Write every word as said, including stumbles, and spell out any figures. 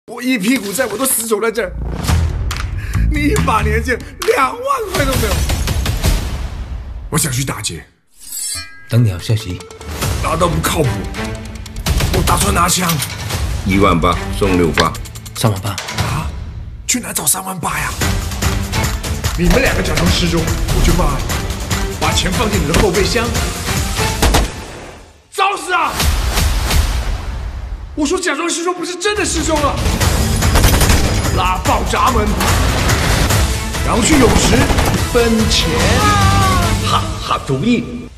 我一屁股债我都死守在这儿，你一把年纪两万块都没有。我想去打劫， 等你好消息。 拿到不靠谱，我打算拿枪。 一万八送六发， 三万八啊？去哪找三万八呀？你们两个假装失踪，我去报案，把钱放进你的后备箱。找死啊！我说假装失踪不是真的失踪了。拉爆闸门，然后去泳池分钱。 哈，好主意！